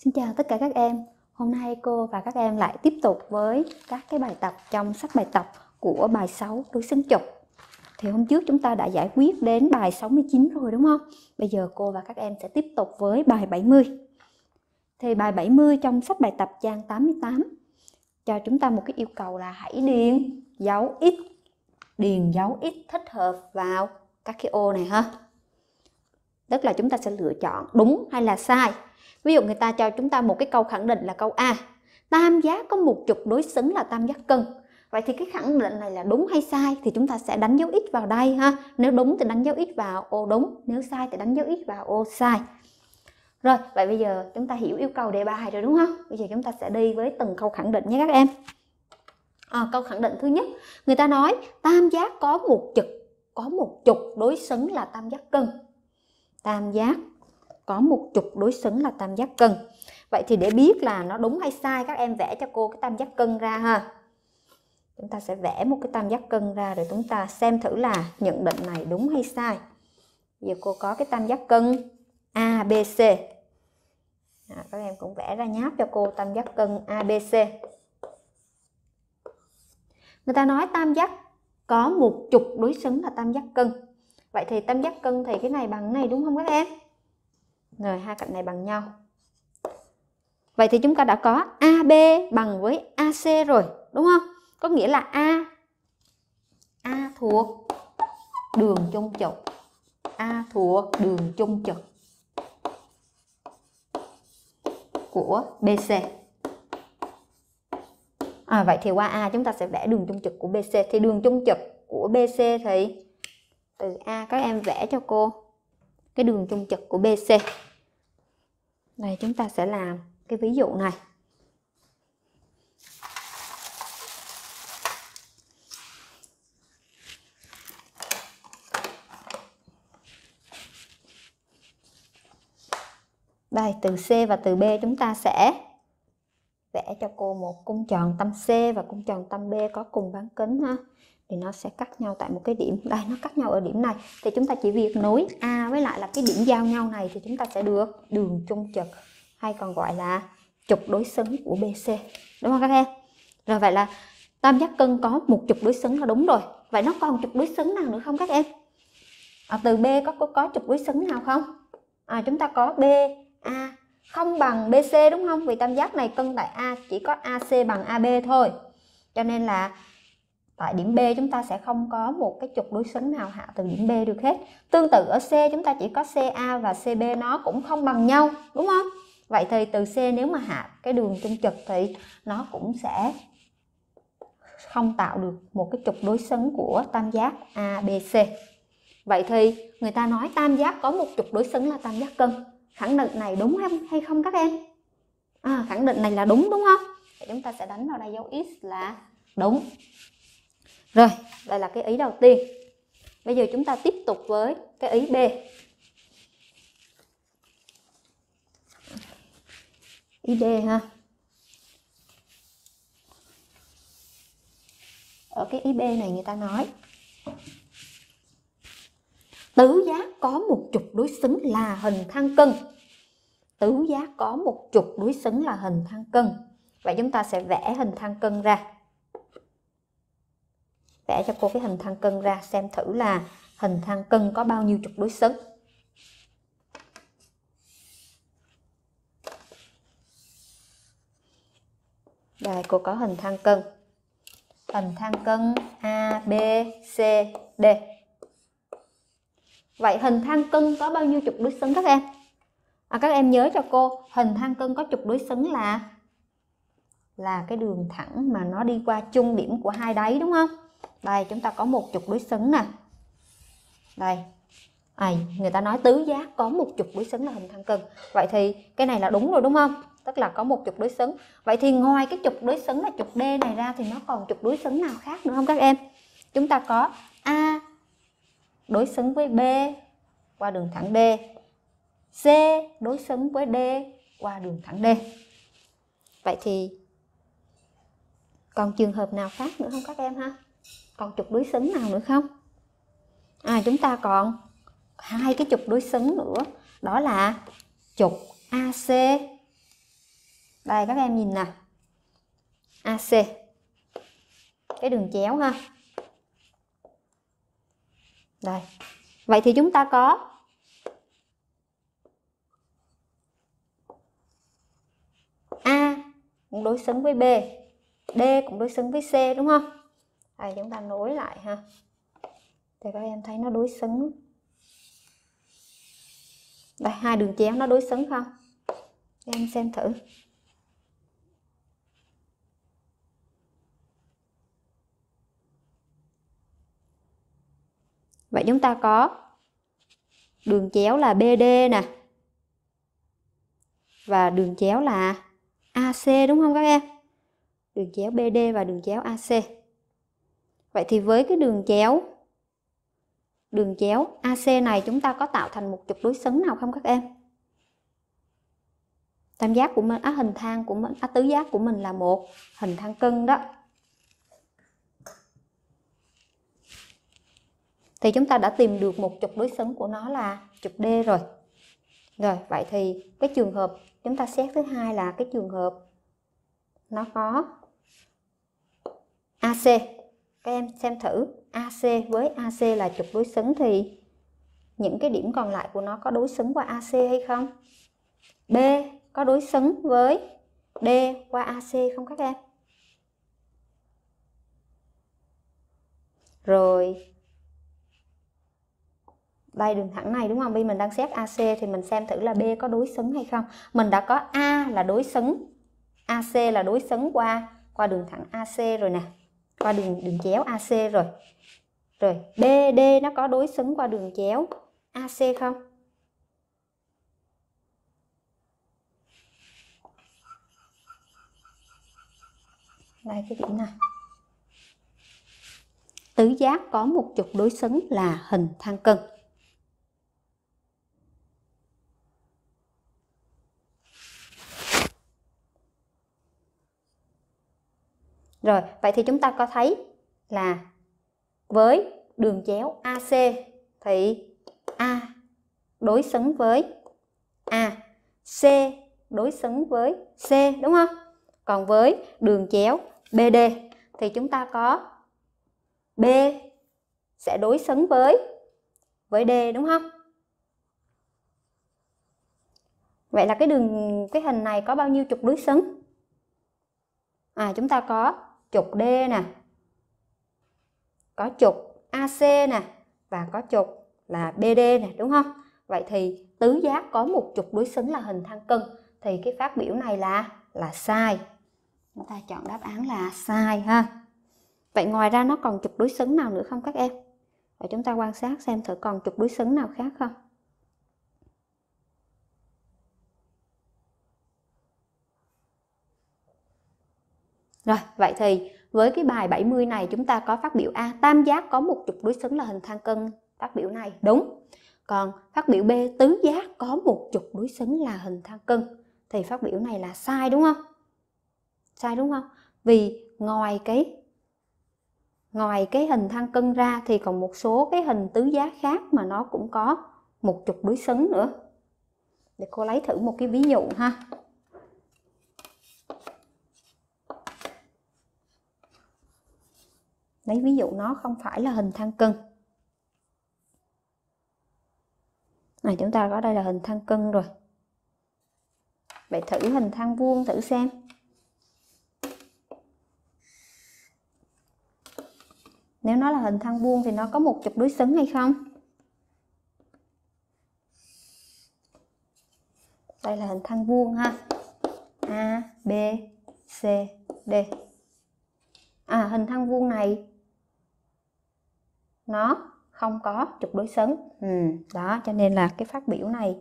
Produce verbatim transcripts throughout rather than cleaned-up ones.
Xin chào tất cả các em. Hôm nay cô và các em lại tiếp tục với các cái bài tập trong sách bài tập của bài sáu đối xứng trục. Thì hôm trước chúng ta đã giải quyết đến bài sáu mươi chín rồi đúng không? Bây giờ cô và các em sẽ tiếp tục với bài bảy mươi. Thì bài bảy mươi trong sách bài tập trang tám mươi tám cho chúng ta một cái yêu cầu là hãy điền dấu x, điền dấu x thích hợp vào các cái ô này ha. Tức là chúng ta sẽ lựa chọn đúng hay là sai. Ví dụ người ta cho chúng ta một cái câu khẳng định là câu A, tam giác có một trục đối xứng là tam giác cân. Vậy thì cái khẳng định này là đúng hay sai thì chúng ta sẽ đánh dấu x vào đây ha. Nếu đúng thì đánh dấu x vào ô đúng, nếu sai thì đánh dấu x vào ô sai. Rồi, vậy bây giờ chúng ta hiểu yêu cầu đề bài rồi đúng không? Bây giờ chúng ta sẽ đi với từng câu khẳng định nhé các em. À, câu khẳng định thứ nhất, người ta nói tam giác có một trục có một trục đối xứng là tam giác cân. Tam giác có một trục đối xứng là tam giác cân. Vậy thì để biết là nó đúng hay sai, các em vẽ cho cô cái tam giác cân ra ha. Chúng ta sẽ vẽ một cái tam giác cân ra rồi chúng ta xem thử là nhận định này đúng hay sai. Bây giờ cô có cái tam giác cân a bê xê. À, các em cũng vẽ ra nháp cho cô tam giác cân a bê xê. Người ta nói tam giác có một trục đối xứng là tam giác cân. Vậy thì tam giác cân thì cái này bằng cái này đúng không các em? Rồi hai cạnh này bằng nhau. Vậy thì chúng ta đã có a bê bằng với a xê rồi, đúng không? Có nghĩa là A A thuộc đường chung trục. A thuộc đường chung trục của bê xê. À, vậy thì qua A chúng ta sẽ vẽ đường chung trục của bê xê. Thì đường chung trục của bê xê thì từ A các em vẽ cho cô cái đường chung trục của bê xê. Đây chúng ta sẽ làm cái ví dụ này. Đây từ C và từ B chúng ta sẽ vẽ cho cô một cung tròn tâm C và cung tròn tâm B có cùng bán kính ha. Thì nó sẽ cắt nhau tại một cái điểm. Đây nó cắt nhau ở điểm này. Thì chúng ta chỉ việc nối A với lại là cái điểm giao nhau này thì chúng ta sẽ được đường chung trục, hay còn gọi là trục đối xứng của bê xê. Đúng không các em? Rồi vậy là tam giác cân có một trục đối xứng là đúng rồi. Vậy nó còn trục đối xứng nào nữa không các em? À, từ B có, có có trục đối xứng nào không? À, chúng ta có B A không bằng bê xê đúng không? Vì tam giác này cân tại A chỉ có a xê bằng a bê thôi. Cho nên là tại điểm B chúng ta sẽ không có một cái trục đối xứng nào hạ từ điểm B được hết. Tương tự ở C chúng ta chỉ có xê a và xê bê nó cũng không bằng nhau, đúng không? Vậy thì từ C nếu mà hạ cái đường chung trục thì nó cũng sẽ không tạo được một cái trục đối xứng của tam giác a bê xê. Vậy thì người ta nói tam giác có một trục đối xứng là tam giác cân. Khẳng định này đúng hay không các em? À, khẳng định này là đúng đúng không? Thì chúng ta sẽ đánh vào đây dấu X là đúng. Rồi, đây là cái ý đầu tiên. Bây giờ chúng ta tiếp tục với cái ý B. Ý D ha. Ở cái ý B này người ta nói tứ giác có một trục đối xứng là hình thang cân. Tứ giác có một trục đối xứng là hình thang cân. Vậy chúng ta sẽ vẽ hình thang cân ra. Vẽ cho cô cái hình thang cân ra xem thử là hình thang cân có bao nhiêu trục đối xứng. Đây cô có hình thang cân. Hình thang cân A, B, C, D. Vậy hình thang cân có bao nhiêu trục đối xứng các em? À, các em nhớ cho cô, hình thang cân có trục đối xứng là là cái đường thẳng mà nó đi qua chung điểm của hai đáy đúng không? Đây chúng ta có một trục đối xứng nè. Đây. À, người ta nói tứ giác có một trục đối xứng là hình thang cân. Vậy thì cái này là đúng rồi đúng không? Tức là có một trục đối xứng. Vậy thì ngoài cái trục đối xứng là trục D này ra thì nó còn trục đối xứng nào khác nữa không các em? Chúng ta có A đối xứng với B qua đường thẳng D. C đối xứng với D qua đường thẳng D. Vậy thì còn trường hợp nào khác nữa không các em ha? Còn trục đối xứng nào nữa không? À, chúng ta còn hai cái trục đối xứng nữa. Đó là trục a xê Đây các em nhìn nè, a xê, cái đường chéo ha. Đây, vậy thì chúng ta có A cũng đối xứng với B, D cũng đối xứng với C đúng không? Đây chúng ta nối lại ha. Thì các em thấy nó đối xứng. Đây, hai đường chéo nó đối xứng không? Các em xem thử. Vậy chúng ta có đường chéo là bê đê nè, và đường chéo là a xê đúng không các em? Đường chéo bê đê và đường chéo a xê. Vậy thì với cái đường chéo đường chéo a xê này chúng ta có tạo thành một trục đối xứng nào không các em? Tam giác của mình, á, hình thang của mình, á, tứ giác của mình là một hình thang cân đó. Thì chúng ta đã tìm được một trục đối xứng của nó là trục D rồi. Rồi, vậy thì cái trường hợp chúng ta xét thứ hai là cái trường hợp nó có a xê. Các em xem thử, a xê với a xê là trục đối xứng thì những cái điểm còn lại của nó có đối xứng qua a xê hay không? B có đối xứng với D qua a xê không các em? Rồi đây đường thẳng này đúng không? Vì mình đang xét a xê thì mình xem thử là B có đối xứng hay không. Mình đã có A là đối xứng, a xê là đối xứng qua qua đường thẳng a xê rồi nè, qua đường đường chéo a xê rồi. Rồi bê đê nó có đối xứng qua đường chéo a xê không? Đây cái điểm này. Tứ giác có một trục đối xứng là hình thang cân. Rồi, vậy thì chúng ta có thấy là với đường chéo a xê thì A đối xứng với A, C đối xứng với C đúng không? Còn với đường chéo bê đê thì chúng ta có B sẽ đối xứng với với D đúng không? Vậy là cái đường cái hình này có bao nhiêu trục đối xứng? À chúng ta có trục D nè, có trục a xê nè và có trục là bê đê nè đúng không? Vậy thì tứ giác có một trục đối xứng là hình thang cân thì cái phát biểu này là là sai. Chúng ta chọn đáp án là sai ha. Vậy ngoài ra nó còn trục đối xứng nào nữa không các em? Vậy chúng ta quan sát xem thử còn trục đối xứng nào khác không? Rồi, vậy thì với cái bài bảy mươi này chúng ta có phát biểu A, tam giác có một trục đối xứng là hình thang cân. Phát biểu này đúng. Còn phát biểu B, tứ giác có một trục đối xứng là hình thang cân. Thì phát biểu này là sai đúng không? Sai đúng không? Vì ngoài cái ngoài cái hình thang cân ra thì còn một số cái hình tứ giác khác mà nó cũng có một trục đối xứng nữa. Để cô lấy thử một cái ví dụ ha. Lấy ví dụ nó không phải là hình thang cân. À, chúng ta có đây là hình thang cân rồi. Vậy thử hình thang vuông thử xem. Nếu nó là hình thang vuông thì nó có một trục đối xứng hay không? Đây là hình thang vuông ha. A, B, C, D. À, hình thang vuông này nó không có trục đối xứng. Ừ, đó, cho nên là cái phát biểu này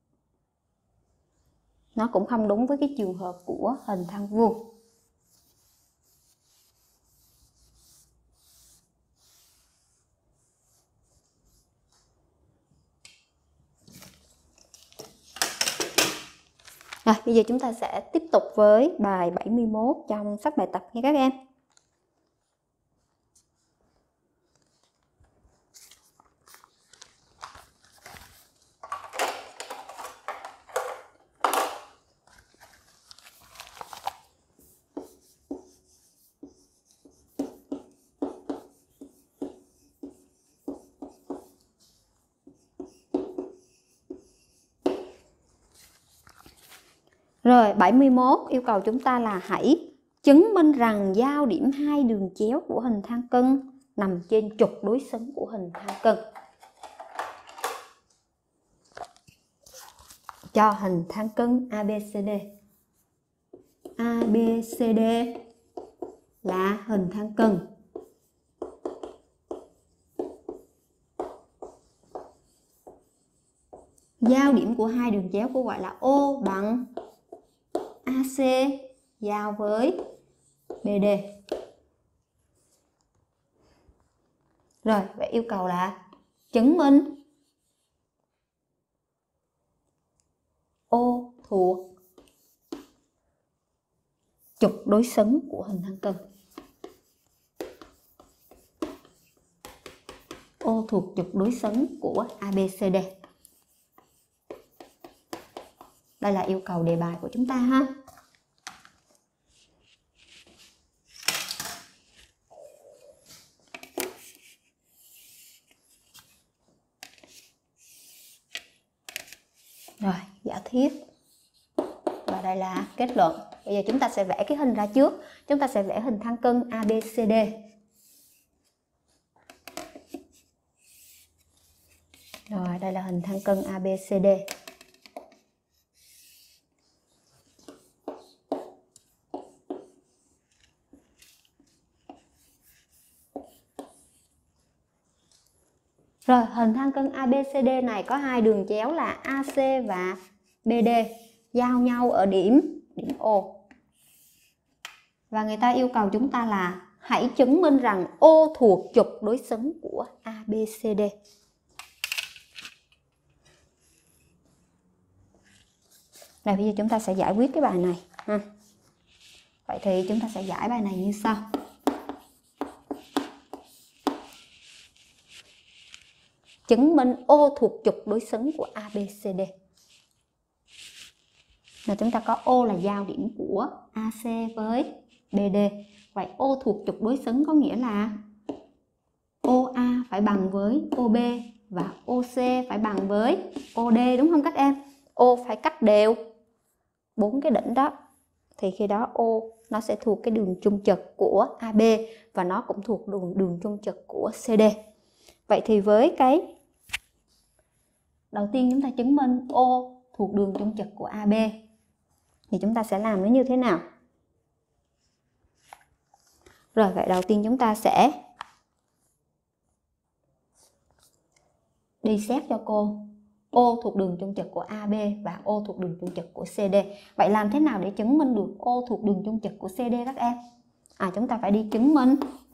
nó cũng không đúng với cái trường hợp của hình thang vuông. Rồi, bây giờ chúng ta sẽ tiếp tục với bài bảy mươi mốt trong sách bài tập nha các em. Rồi bảy mươi mốt yêu cầu chúng ta là hãy chứng minh rằng giao điểm hai đường chéo của hình thang cân nằm trên trục đối xứng của hình thang cân. Cho hình thang cân a bê xê đê. a bê xê đê là hình thang cân. Giao điểm của hai đường chéo cô gọi là O bằng a xê giao với bê đê. Rồi, vậy yêu cầu là chứng minh O thuộc trục đối xứng của hình thang cân. O thuộc trục đối xứng của a bê xê đê. Đây là yêu cầu đề bài của chúng ta ha. Rồi, giả thiết. Và đây là kết luận. Bây giờ chúng ta sẽ vẽ cái hình ra trước. Chúng ta sẽ vẽ hình thang cân a bê xê đê. Rồi, đây là hình thang cân a bê xê đê. Rồi, hình thang cân a bê xê đê này có hai đường chéo là a xê và bê đê giao nhau ở điểm điểm O. Và người ta yêu cầu chúng ta là hãy chứng minh rằng O thuộc trục đối xứng của a bê xê đê. Rồi bây giờ chúng ta sẽ giải quyết cái bài này ha. Vậy thì chúng ta sẽ giải bài này như sau. Chứng minh O thuộc trục đối xứng của a bê xê đê. Là chúng ta có O là giao điểm của a xê với bê đê. Vậy O thuộc trục đối xứng có nghĩa là o a phải bằng với o bê và o xê phải bằng với o đê, đúng không các em? O phải cách đều bốn cái đỉnh đó. Thì khi đó O nó sẽ thuộc cái đường trung trực của a bê và nó cũng thuộc đường đường trung trực của xê đê. Vậy thì với cái đầu tiên chúng ta chứng minh O thuộc đường trung trực của a bê thì chúng ta sẽ làm nó như thế nào? Rồi, vậy đầu tiên chúng ta sẽ đi xét cho cô O thuộc đường trung trực của a bê và O thuộc đường trung trực của xê đê. Vậy làm thế nào để chứng minh được O thuộc đường trung trực của xê đê các em? À, chúng ta phải đi chứng minh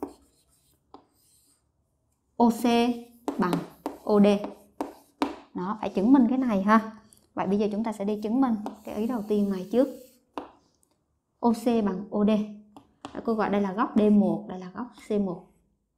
o xê bằng o đê. Đó, phải chứng minh cái này ha. Vậy bây giờ chúng ta sẽ đi chứng minh cái ý đầu tiên này trước. o xê bằng o đê. Cô gọi đây là góc đê một, đây là góc xê một.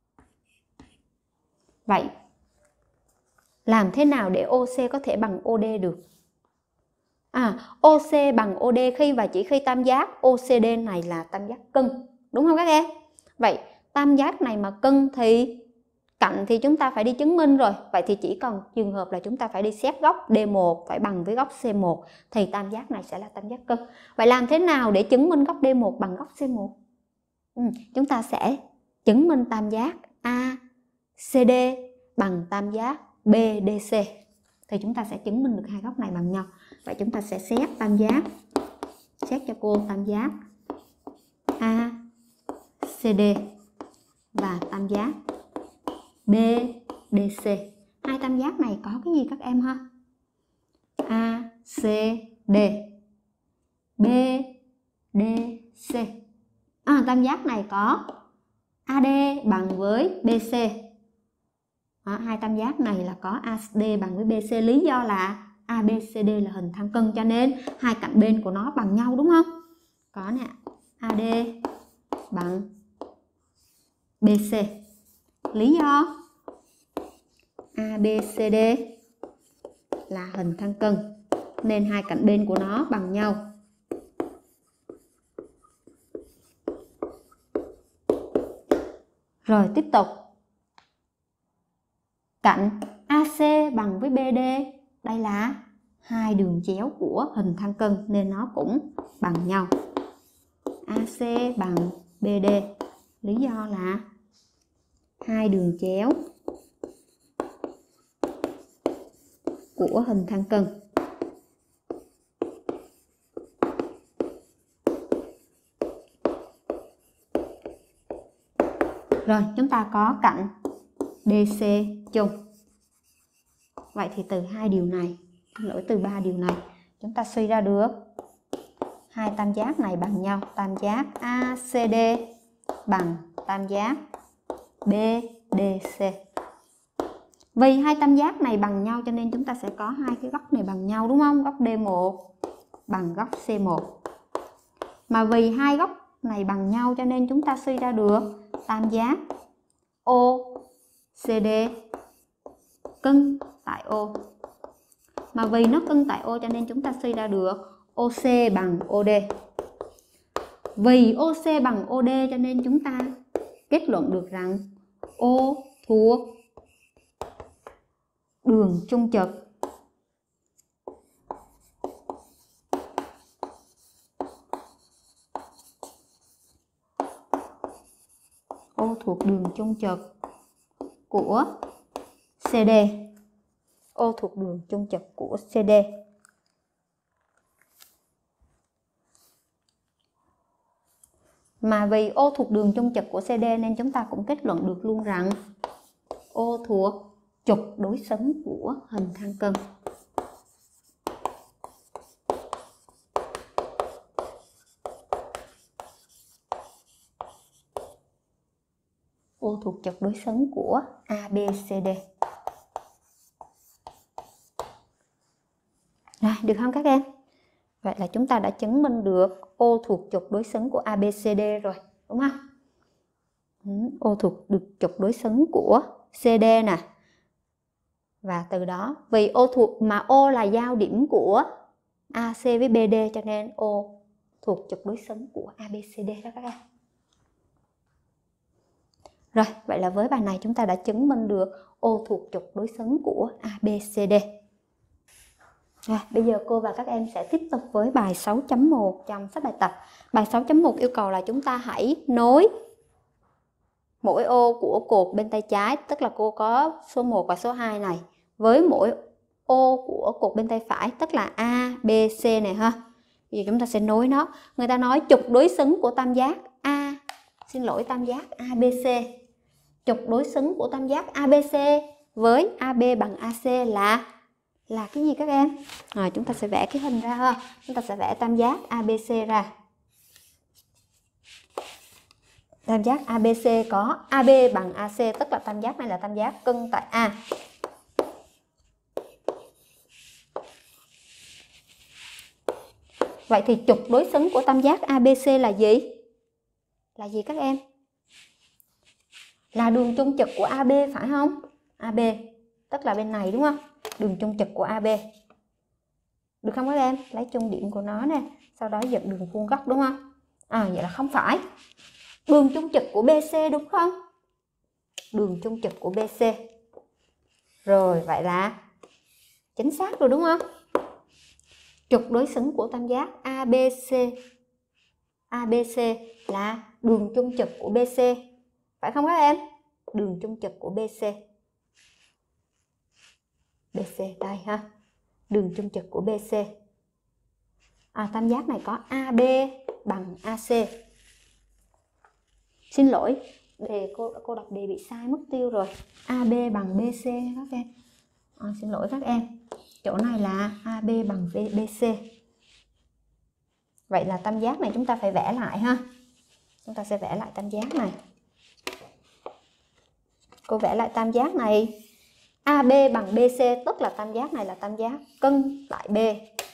Vậy làm thế nào để o xê có thể bằng o đê được? À, o xê bằng o đê khi và chỉ khi tam giác o xê đê này là tam giác cân, đúng không các em? Vậy tam giác này mà cân thì cạnh thì chúng ta phải đi chứng minh rồi. Vậy thì chỉ còn trường hợp là chúng ta phải đi xét góc đê một phải bằng với góc xê một thì tam giác này sẽ là tam giác cân. Vậy làm thế nào để chứng minh góc đê một bằng góc xê một? Ừ, chúng ta sẽ chứng minh tam giác a xê đê bằng tam giác bê đê xê. Thì chúng ta sẽ chứng minh được hai góc này bằng nhau. Vậy chúng ta sẽ xét tam giác, xét cho cô tam giác a xê đê và tam giác bê đê xê. Hai tam giác này có cái gì các em ha? a xê đê, bê đê xê. À, tam giác này có a đê bằng với bê xê. Đó, hai tam giác này là có a đê bằng với bê xê. Lý do là a bê xê đê là hình thang cân cho nên hai cạnh bên của nó bằng nhau, đúng không? Có nè, a đê bằng bê xê. Lý do a bê xê đê là hình thang cân nên hai cạnh bên của nó bằng nhau. Rồi tiếp tục. Cạnh a xê bằng với bê đê, đây là hai đường chéo của hình thang cân nên nó cũng bằng nhau. a xê bằng bê đê. Lý do là hai đường chéo của hình thang cân. Rồi, chúng ta có cạnh đê xê chung. Vậy thì từ hai điều này, lỗi từ ba điều này, chúng ta suy ra được hai tam giác này bằng nhau. Tam giác a xê đê bằng tam giác bê đê xê. Vì hai tam giác này bằng nhau cho nên chúng ta sẽ có hai cái góc này bằng nhau, đúng không? Góc đê một bằng góc xê một. Mà vì hai góc này bằng nhau cho nên chúng ta suy ra được tam giác ô xê đê cân tại O. Mà vì nó cân tại O cho nên chúng ta suy ra được ô xê bằng ô đê. Vì ô xê bằng ô đê cho nên chúng ta kết luận được rằng O thuộc đường trung trực O thuộc đường trung trực của xê đê. O thuộc đường trung trực của xê đê. Mà vì O thuộc đường trung trực của xê đê nên chúng ta cũng kết luận được luôn rằng O thuộc trục đối xứng của hình thang cân. O thuộc trục đối xứng của a bê xê đê. Rồi, được không các em? Vậy là chúng ta đã chứng minh được O thuộc trục đối xứng của a bê xê đê rồi, đúng không? O thuộc được trục đối xứng của xê đê nè. Và từ đó, vì O thuộc mà O là giao điểm của a xê với bê đê cho nên O thuộc trục đối xứng của a bê xê đê đó các em. Rồi, vậy là với bài này chúng ta đã chứng minh được O thuộc trục đối xứng của a bê xê đê. Rồi, bây giờ cô và các em sẽ tiếp tục với bài sáu chấm một trong sách bài tập. Bài sáu chấm một yêu cầu là chúng ta hãy nối mỗi ô của cột bên tay trái, tức là cô có số một và số hai này, với mỗi ô của cột bên tay phải, tức là A, B, C này ha. Bây giờ chúng ta sẽ nối nó. Người ta nói trục đối xứng của tam giác A, xin lỗi tam giác a bê xê. Trục đối xứng của tam giác a bê xê với a bê bằng a xê là là cái gì các em? Rồi chúng ta sẽ vẽ cái hình ra ha. Chúng ta sẽ vẽ tam giác a bê xê ra. Tam giác a bê xê có a bê bằng a xê, tức là tam giác này là tam giác cân tại A. Vậy thì trục đối xứng của tam giác a bê xê là gì? Là gì các em? Là đường trung trực của a bê phải không? a bê, tức là bên này đúng không? Đường trung trực của a bê. Được không các em? Lấy trung điểm của nó nè, sau đó dựng đường vuông góc đúng không? À vậy là không phải. Đường trung trực của bê xê đúng không? Đường trung trực của bê xê. Rồi vậy là chính xác rồi đúng không? Trục đối xứng của tam giác a bê xê. a bê xê là đường trung trực của bê xê. Phải không các em? Đường trung trực của bê xê. bê xê đây ha. Đường trung trực của bê xê. À, tam giác này có a bê bằng a xê. Xin lỗi, đề cô cô đọc đề bị sai mất tiêu rồi. a bê bằng bê xê các em. À, xin lỗi các em. Chỗ này là a bê bằng bê xê. Vậy là tam giác này chúng ta phải vẽ lại ha. Chúng ta sẽ vẽ lại tam giác này. Cô vẽ lại tam giác này. a bê bằng bê xê, tức là tam giác này là tam giác cân tại B.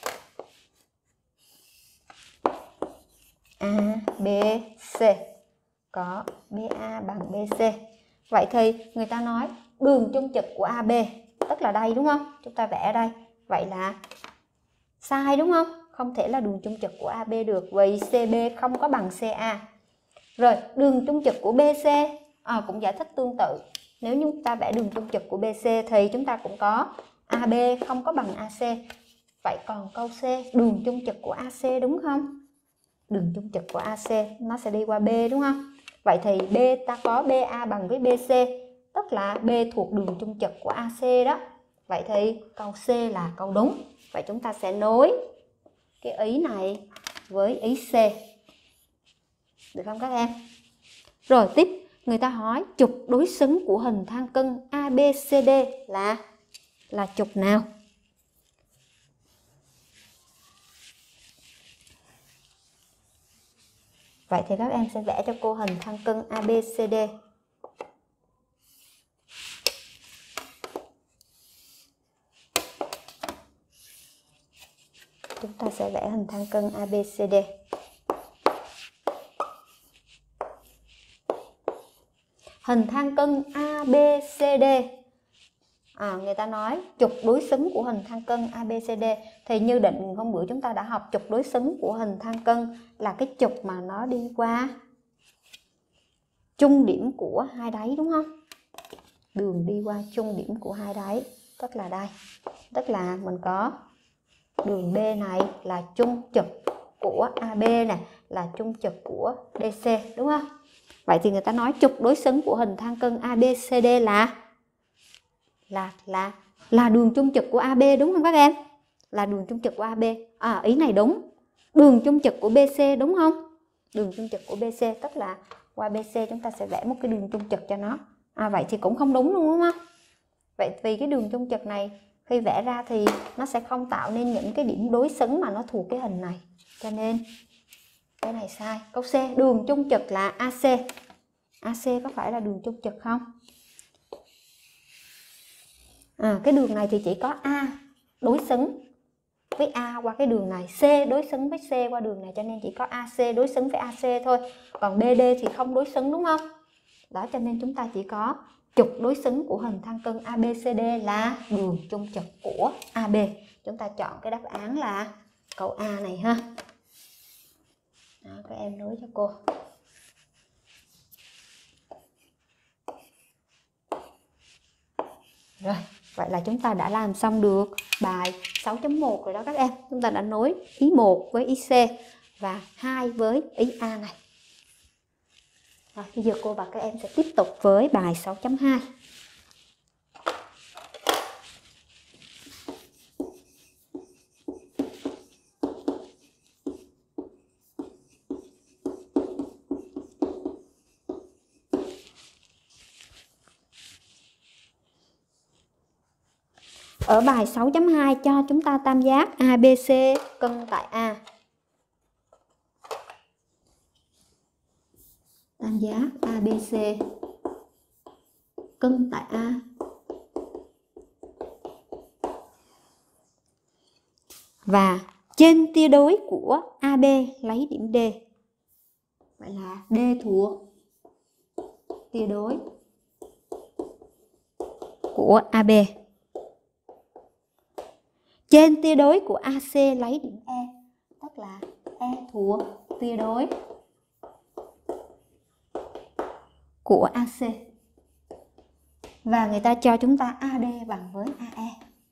a bê xê có bê a bằng bê xê. Vậy thì người ta nói đường trung trực của a bê, tức là đây đúng không? Chúng ta vẽ đây. Vậy là sai đúng không? Không thể là đường trung trực của a bê được vì xê bê không có bằng xê a. Rồi đường trung trực của bê xê à, cũng giải thích tương tự. Nếu như chúng ta vẽ đường trung trực của bê xê thì chúng ta cũng có a bê không có bằng a xê. Vậy còn câu C, đường trung trực của a xê đúng không? Đường trung trực của a xê nó sẽ đi qua B đúng không? Vậy thì B ta có bê a bằng với bê xê, tức là B thuộc đường trung trực của a xê đó. Vậy thì câu C là câu đúng. Vậy chúng ta sẽ nối cái ý này với ý C. Được không các em? Rồi tiếp, người ta hỏi trục đối xứng của hình thang cân a bê xê đê là là trục nào? Vậy thì các em sẽ vẽ cho cô hình thang cân a bê xê đê. Chúng ta sẽ vẽ hình thang cân a bê xê đê. Hình thang cân a bê xê đê. À, người ta nói trục đối xứng của hình thang cân a bê xê đê. Thì như định hôm bữa chúng ta đã học trục đối xứng của hình thang cân là cái trục mà nó đi qua trung điểm của hai đáy đúng không? Đường đi qua trung điểm của hai đáy, tức là đây. Tức là mình có đường B này là trung trực của a bê này, là trung trực của đê xê đúng không? Vậy thì người ta nói trục đối xứng của hình thang cân a bê xê đê là là là là đường trung trực của a bê đúng không các em? Là đường trung trực của a bê. À, ý này đúng. Đường trung trực của bê xê đúng không? Đường trung trực của bê xê tức là qua bê xê chúng ta sẽ vẽ một cái đường trung trực cho nó. À, vậy thì cũng không đúng luôn đúng không? Vậy vì cái đường trung trực này khi vẽ ra thì nó sẽ không tạo nên những cái điểm đối xứng mà nó thuộc cái hình này. Cho nên cái này sai. Câu C, đường trung trực là a xê. a xê có phải là đường trung trực không? À, cái đường này thì chỉ có A đối xứng với A qua cái đường này, C đối xứng với C qua đường này, cho nên chỉ có a xê đối xứng với a xê thôi. Còn bê đê thì không đối xứng đúng không? Đó, cho nên chúng ta chỉ có trục đối xứng của hình thang cân a bê xê đê là đường trung trực của a bê. Chúng ta chọn cái đáp án là câu A này ha. Đó, các em nối cho cô. Rồi, vậy là chúng ta đã làm xong được bài sáu chấm một rồi đó các em. Chúng ta đã nối ý một với ý C và hai với ý A này. Rồi, bây giờ cô và các em sẽ tiếp tục với bài sáu chấm hai. Ở bài sáu chấm hai cho chúng ta tam giác a bê xê cân tại A. Tam giác a bê xê cân tại A. Và trên tia đối của a bê lấy điểm D. Vậy là D thuộc tia đối của a bê. Trên tia đối của a xê lấy điểm E, tức là E thuộc tia đối của a xê. Và người ta cho chúng ta a đê bằng với a e.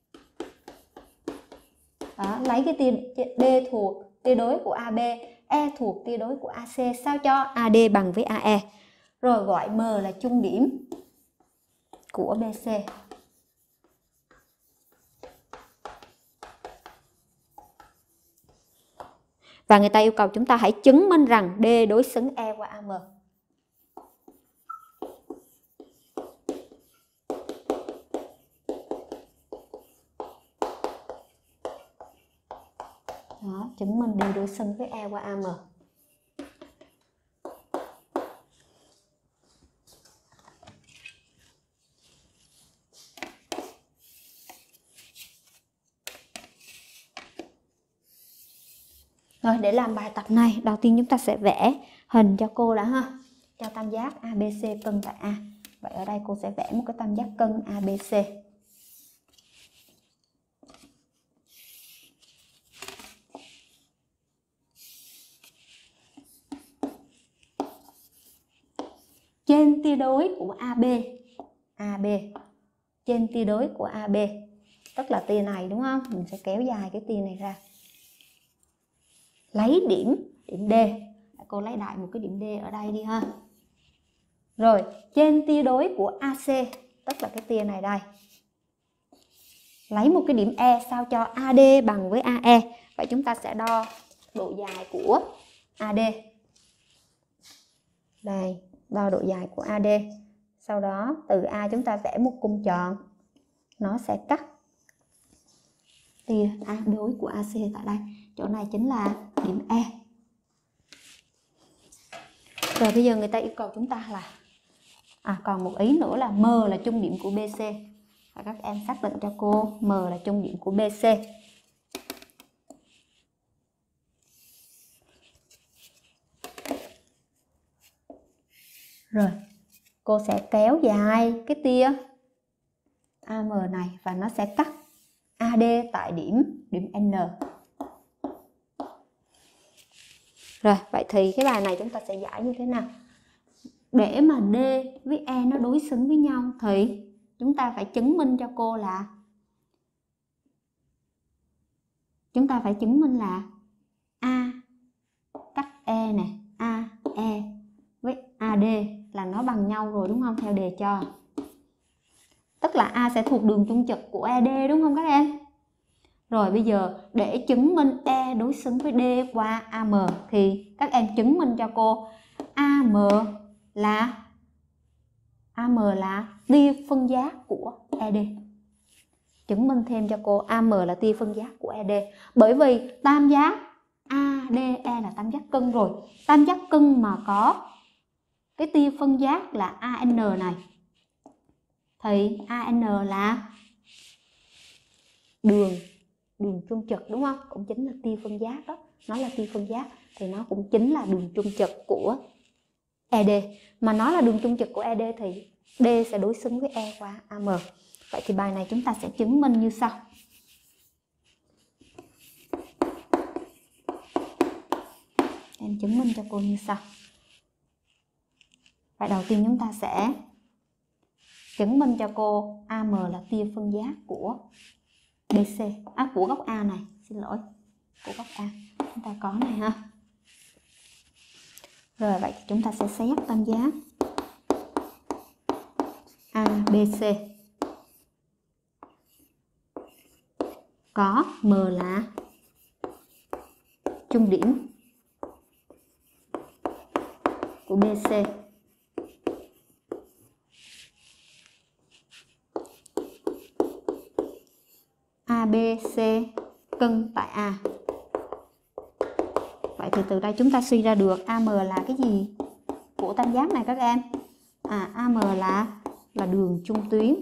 Đó, lấy cái tia D thuộc tia đối của a bê, E thuộc tia đối của a xê, sao cho a đê bằng với a e. Rồi gọi M là trung điểm của bê xê. Và người ta yêu cầu chúng ta hãy chứng minh rằng D đối xứng E qua a em. Đó, chứng minh D đối xứng với E qua a em. Rồi, để làm bài tập này, đầu tiên chúng ta sẽ vẽ hình cho cô đã ha. Cho tam giác a bê xê cân tại A. Vậy ở đây cô sẽ vẽ một cái tam giác cân a bê xê. trên tia đối của a bê, a bê trên tia đối của a bê, tức là tia này đúng không? Mình sẽ kéo dài cái tia này ra. Lấy điểm điểm D. Cô lấy đại một cái điểm D ở đây đi ha. Rồi, trên tia đối của a xê, tức là cái tia này đây. Lấy một cái điểm E sao cho a đê bằng với a e. Vậy chúng ta sẽ đo độ dài của a đê. Đây, đo độ dài của a đê. Sau đó từ A chúng ta vẽ một cung tròn. Nó sẽ cắt tia A đối của a xê tại đây. Chỗ này chính là điểm E. Rồi bây giờ người ta yêu cầu chúng ta là à còn một ý nữa là M là chung điểm của bê xê. Và các em xác định cho cô M là chung điểm của bê xê. Rồi, cô sẽ kéo dài cái tia a em này và nó sẽ cắt a đê tại điểm điểm N. Rồi, vậy thì cái bài này chúng ta sẽ giải như thế nào? Để mà D với E nó đối xứng với nhau thì chúng ta phải chứng minh cho cô là chúng ta phải chứng minh là A cắt E này, a e với a đê là nó bằng nhau rồi đúng không? Theo đề cho. Tức là A sẽ thuộc đường trung trực của e đê đúng không các em? Rồi bây giờ để chứng minh E đối xứng với D qua a em thì các em chứng minh cho cô a em là a em là tia phân giác của e đê. Chứng minh thêm cho cô a em là tia phân giác của e đê. Bởi vì tam giác a đê e là tam giác cân rồi. Tam giác cân mà có cái tia phân giác là a en này thì a en là đường đường trung trực đúng không? Cũng chính là tia phân giác đó. Nó là tia phân giác thì nó cũng chính là đường trung trực của e đê. Mà nó là đường trung trực của e đê thì D sẽ đối xứng với E qua a em. Vậy thì bài này chúng ta sẽ chứng minh như sau. Em chứng minh cho cô như sau. Vậy đầu tiên chúng ta sẽ chứng minh cho cô a em là tia phân giác của bê xê, à, của góc A này, xin lỗi, của góc A. Chúng ta có này ha. Rồi vậy thì chúng ta sẽ xét tam giác a bê xê có M là trung điểm của bê xê. a bê xê cân tại A. Vậy thì từ đây chúng ta suy ra được a em là cái gì của tam giác này các em? À, a em là là đường trung tuyến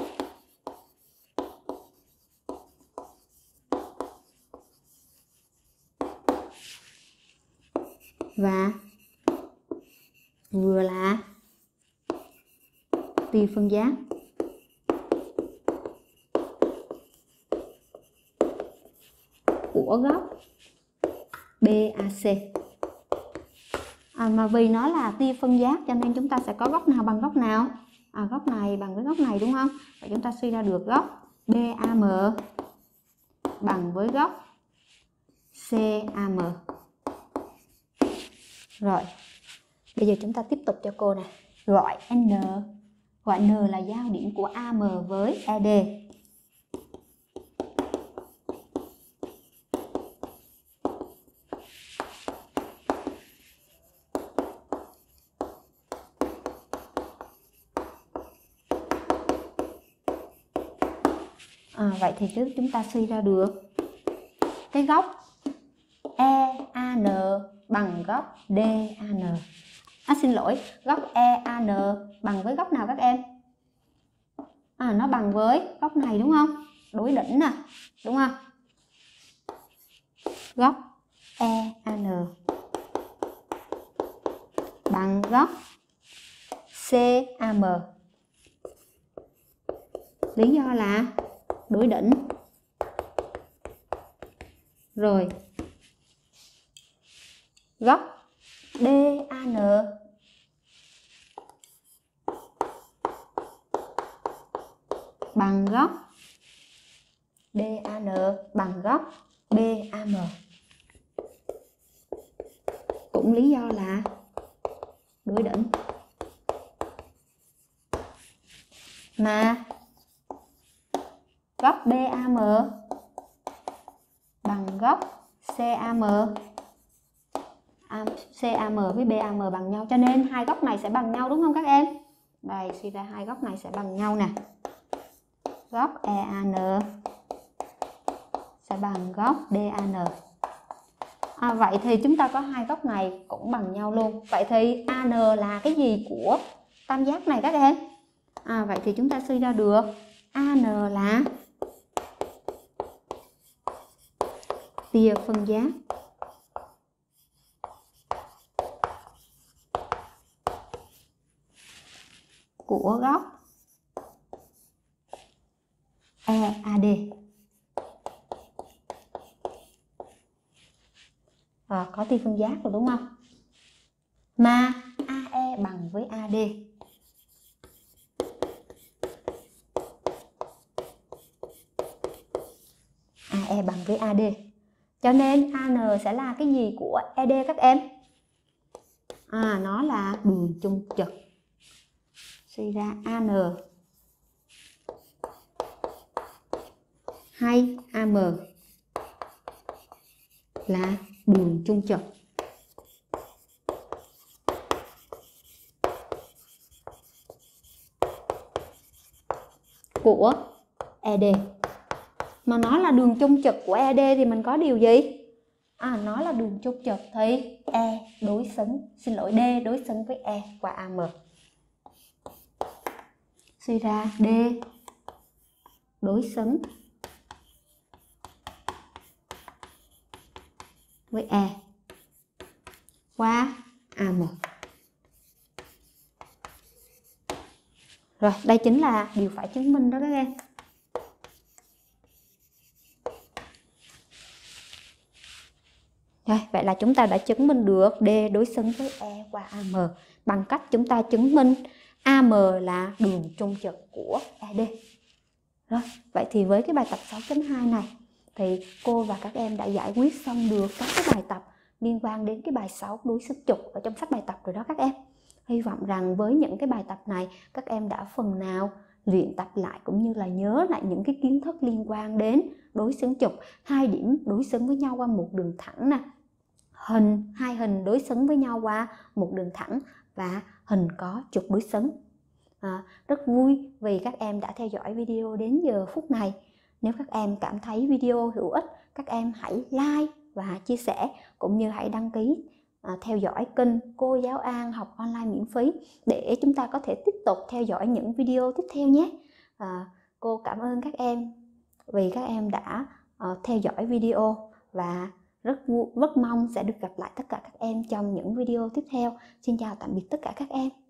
và vừa là tia phân giác của góc bê a xê. À, mà vì nó là tia phân giác cho nên chúng ta sẽ có góc nào bằng góc nào? À, góc này bằng với góc này đúng không? Vậy chúng ta suy ra được góc bê a em bằng với góc xê a em. Rồi, bây giờ chúng ta tiếp tục cho cô nè. Gọi N, gọi N là giao điểm của a em với e đê. À, vậy thì trước chúng ta suy ra được cái góc e a en bằng góc đê a en. À, xin lỗi, góc e a en bằng với góc nào các em? À, nó bằng với góc này đúng không? Đối đỉnh nè, đúng không? Góc e a en bằng góc xê a em. Lý do là đối đỉnh. Rồi góc đê a en bằng góc đê a en bằng góc bê a em. Cũng lý do là đối đỉnh. Mà góc bê a em bằng góc xê a em, xê a em với bê a em bằng nhau, cho nên hai góc này sẽ bằng nhau đúng không các em? Đây, suy ra hai góc này sẽ bằng nhau nè. Góc e a en sẽ bằng góc đê a en. À, vậy thì chúng ta có hai góc này cũng bằng nhau luôn. Vậy thì a en là cái gì của tam giác này các em? À, vậy thì chúng ta suy ra được a en là tia phân giác của góc e a đê. À, có tia phân giác rồi đúng không? Mà a e bằng với a đê. a e bằng với a đê. Cho nên a en sẽ là cái gì của e đê các em? À, nó là đường chung trực. Suy ra a en hay a em là đường chung trực của e đê. Mà nó là đường chung trực của e đê thì mình có điều gì? À, nó là đường chung trực thì E đối xứng, xin lỗi, D đối xứng với E qua a em. Suy ra D đối xứng với E qua a em. Rồi, đây chính là điều phải chứng minh đó các em. Rồi, vậy là chúng ta đã chứng minh được D đối xứng với E qua a em bằng cách chúng ta chứng minh a em là đường chung trực của e đê. Rồi, vậy thì với cái bài tập sáu chấm hai này thì cô và các em đã giải quyết xong được các cái bài tập liên quan đến cái bài sáu đối xứng trục ở trong sách bài tập rồi đó các em. Hy vọng rằng với những cái bài tập này các em đã phần nào luyện tập lại cũng như là nhớ lại những cái kiến thức liên quan đến đối xứng trục, hai điểm đối xứng với nhau qua một đường thẳng nè, hình hai hình đối xứng với nhau qua một đường thẳng và hình có trục đối xứng. À, rất vui vì các em đã theo dõi video đến giờ phút này. Nếu các em cảm thấy video hữu ích, các em hãy like và chia sẻ cũng như hãy đăng ký à, theo dõi kênh Cô Giáo An học online miễn phí để chúng ta có thể tiếp tục theo dõi những video tiếp theo nhé. À, cô cảm ơn các em vì các em đã uh, theo dõi video và rất rất mong sẽ được gặp lại tất cả các em trong những video tiếp theo. Xin chào tạm biệt tất cả các em.